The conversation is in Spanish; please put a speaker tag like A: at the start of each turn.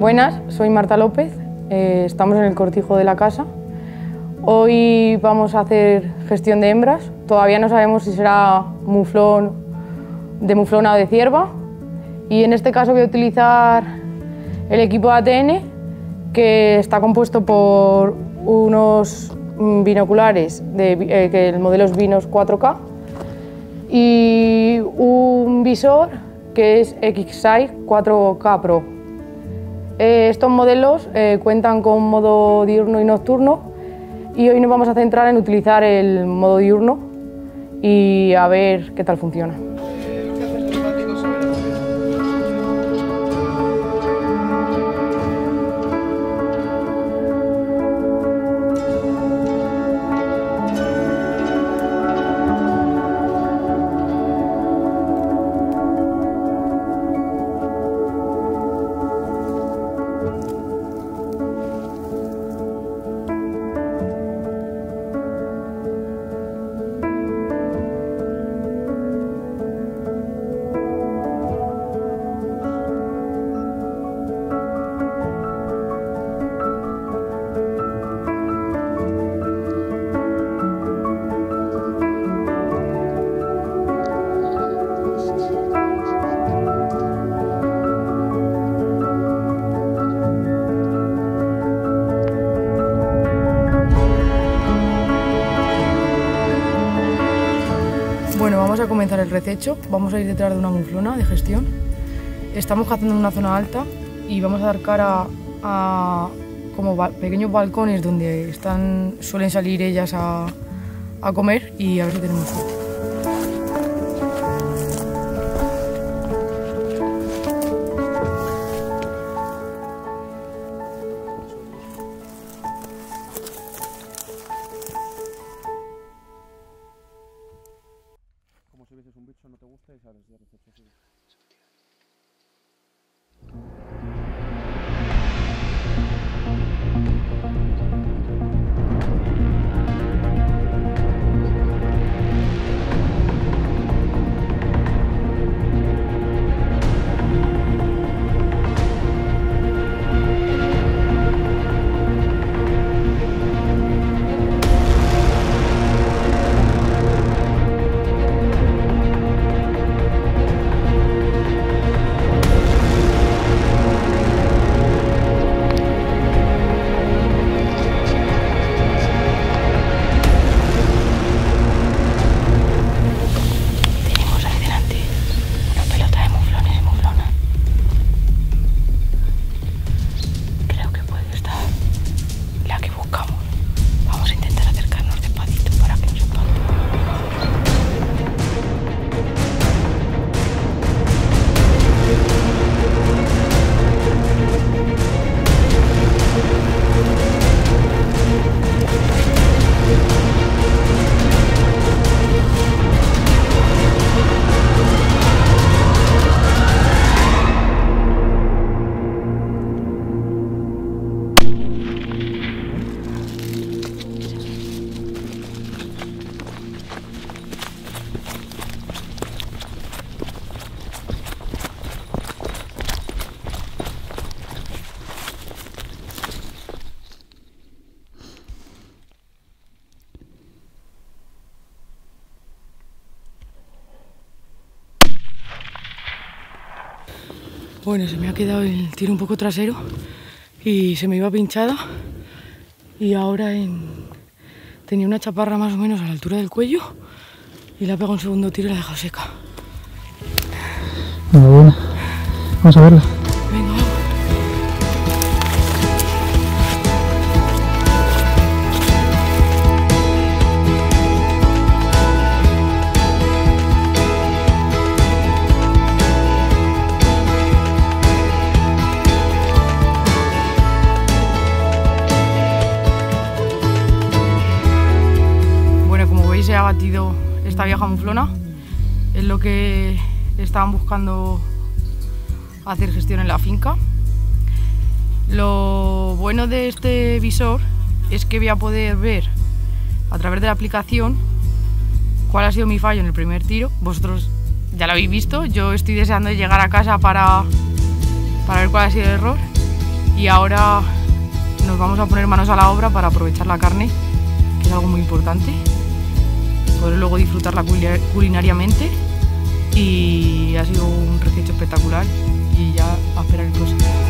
A: Buenas, soy Marta López, estamos en el cortijo de la casa. Hoy vamos a hacer gestión de hembras, todavía no sabemos si será muflón, de muflona o de cierva, y en este caso voy a utilizar el equipo de ATN, que está compuesto por unos binoculares, que el modelo es Vinos 4K, y un visor que es Xsight 4K Pro. Estos modelos cuentan con modo diurno y nocturno, y hoy nos vamos a centrar en utilizar el modo diurno y a ver qué tal funciona. Bueno, vamos a comenzar el rececho. Vamos a ir detrás de una muflona de gestión. Estamos cazando en una zona alta y vamos a dar cara a como pequeños balcones donde suelen salir ellas a comer, y a ver si tenemos suerte.
B: Como si vieses un bicho no te gusta y sabes de rececho.
A: Bueno, se me ha quedado el tiro un poco trasero y se me iba pinchada, y ahora tenía una chaparra más o menos a la altura del cuello y le ha pegado un segundo tiro y la ha dejado seca.
B: Muy buena. Vamos a verla.
A: Venga, vamos. Se ha batido esta vieja muflona, es lo que estaban buscando hacer gestión en la finca. Lo bueno de este visor es que voy a poder ver a través de la aplicación cuál ha sido mi fallo en el primer tiro. Vosotros ya lo habéis visto, yo estoy deseando llegar a casa para ver cuál ha sido el error. y ahora nos vamos a poner manos a la obra para aprovechar la carne, que es algo muy importante, poder luego disfrutarla culinariamente, y ha sido un rececho espectacular y ya a esperar el próximo.